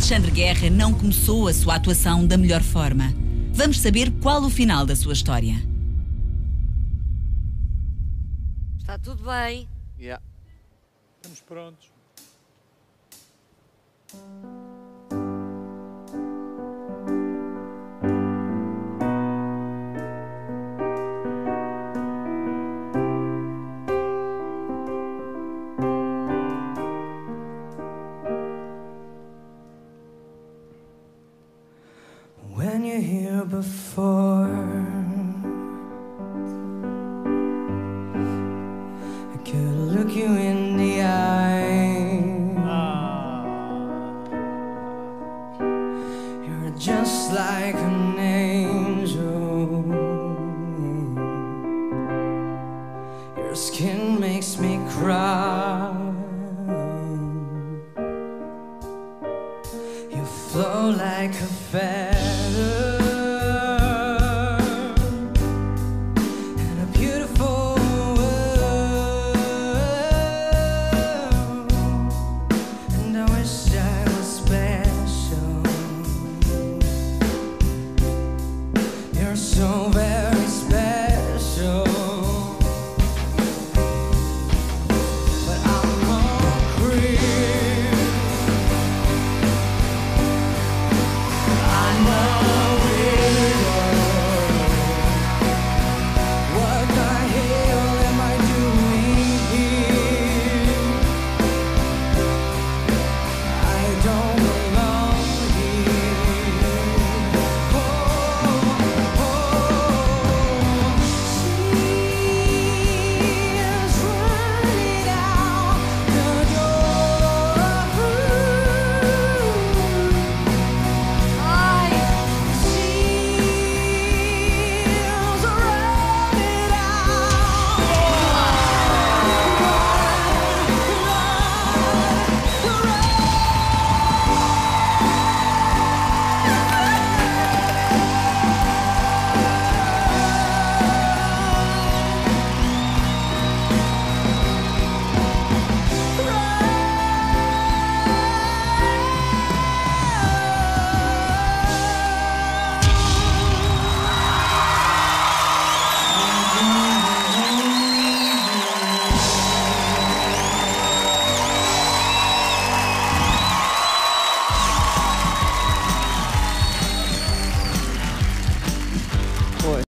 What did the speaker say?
Alexandre Guerra não começou a sua atuação da melhor forma. Vamos saber qual o final da sua história. Está tudo bem? Yeah. Estamos prontos. When you're here before, I could look you in the eye. You're just like an angel. Your skin makes me cry. You flow like a feather